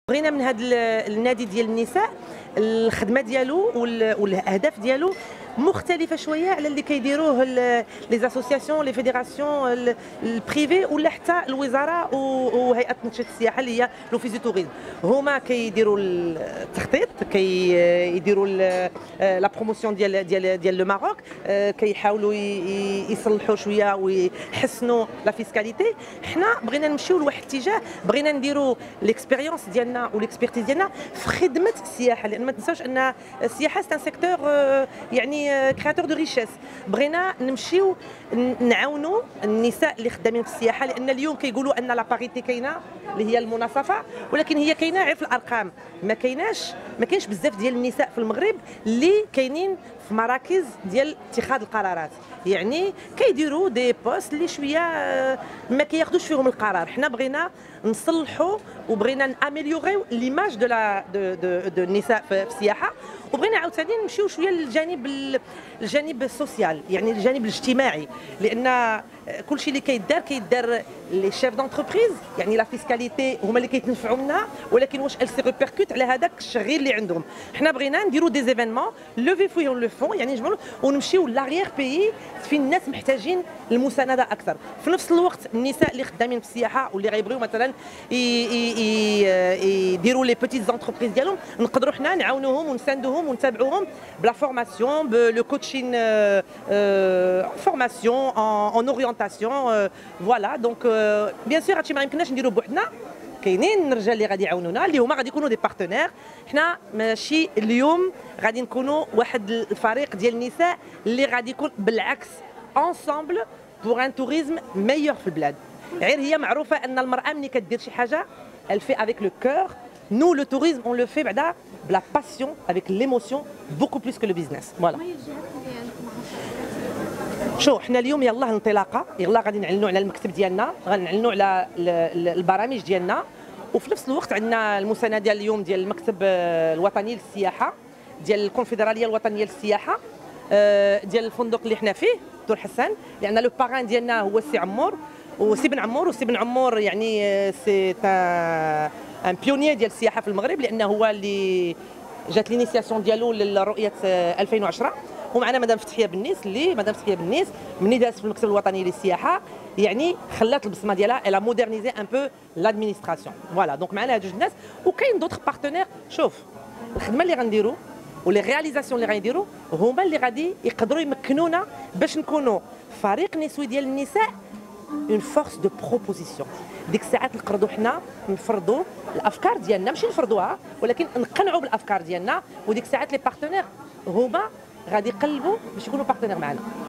بغينا من هذا النادي ديال النساء الخدمه ديالو والاهداف ديالو مختلفه شويه على اللي كيديروه لي زاسوسياسيون لي فيديراسيون البريفي ولا حتى الوزاره وهيئه تنشيط السياحه اللي هي لوفيس دو توريزم. هما كيديروا التخطيط، كيديروا لا بروموسيون ديال لو ماروك، كيحاولوا يصلحوا شويه ويحسنوا لا فيسكاليتي. حنا بغينا نمشيو لواحد الاتجاه، بغينا نديروا ليكسبيريونس ديالنا والاكسبيرتيز ديالنا في خدمه السياحه، لان ما تنساوش ان السياحه سي ان سيكتور يعني كرياتور دو ريشيس. بغينا نمشيو نعاونوا النساء اللي خدامين في السياحه، لان اليوم كيقولوا ان لا باريتي كاينه اللي هي المناصفه، ولكن هي كاينه غير في الارقام. ما كاينش بزاف ديال النساء في المغرب اللي كاينين في مراكز ديال اتخاذ القرارات، يعني كيديروا دي بوست اللي شويه ما كياخذوش فيهم القرار. حنا بغينا نصلحوا وبغينا ناميليوريو ليماج دو النساء في السياحه، وبغينا عاوتاني نمشيو شويه للجانب السوسيال، يعني الجانب الاجتماعي، لان كل شيء اللي كيدار لي شيف دونتربريز، يعني لا فيسكاليتي هما اللي كيتنفعوا منها، ولكن واش ال سي ريبيركوت على هذاك الشغير اللي عندهم. حنا بغينا نديروا دي زيفينمون لوفي فيون لو فون، يعني نجمعوا ونمشيو لاريير بيي فين الناس محتاجين المسانده اكثر. في نفس الوقت النساء اللي خدامين في السياحه واللي غيبغيو مثلا يديروا لي بيتيت زونتربريز ديالهم، نقدروا حنا نعاونوهم ونساندوهم ونتابعوهم بلا فورماسيون، بلو كوتشين فورماسيون ان اورينتاسيون. فوالا دونك بيان سور هادشي ما يمكنناش نديرو بوحدنا، كاينين الرجال اللي غادي يعاونونا اللي هما غادي يكونوا دي بارتنير. حنا ماشي اليوم غادي نكونوا واحد الفريق ديال النساء اللي غادي يكون بالعكس انصامبل بوغ ان توريزم ميور في البلاد. غير هي معروفه ان المراه ملي كدير شي حاجه elle fait avec le cœur. Nous le tourisme on le fait بعدا بلا باسيون avec l'émotion beaucoup plus que le business. Voilà. شو حنا اليوم يلاه انطلاقه، يلاه غادي نعلنوا على المكتب ديالنا، غنعلنوا على البرامج ديالنا، وفي نفس الوقت عندنا المسانده ديال اليوم ديال المكتب الوطني للسياحه، ديال الكونفدراليه الوطنيه للسياحه، ديال الفندق اللي حنا فيه دور حسان، لان لو باران ديالنا هو السي عمور وسي بن عمور. وسي بن عمور يعني سي ان بيونير ديال السياحه في المغرب، لانه هو اللي جات لينيسياسيون ديالو للرؤيه 2010. ومعنا مدام فتحيه بنيس، اللي مدام فتحيه بنيس ملي دازت في المكتب الوطني للسياحه يعني خلات البصمه ديالها، الا مودرنيزي ان بو لادمينستراسيون. فوالا دونك معنا هاد جوج الناس، وكاين دوطخ بارتنير. شوف الخدمه اللي غنديروا ولي رياليزاسيون اللي غنديروا هما اللي غادي يقدروا يمكنونا باش نكونوا فريق نسوي ديال النساء اون فورس دو بروبوزيسيون. ديك الساعات نقدروا حنا نفرضوا الافكار ديالنا، ماشي نفرضوها ولكن نقنعوا بالافكار ديالنا، وديك الساعات لي بارتنير هما غادي يقلبوا باش يكونوا بارتنير معنا.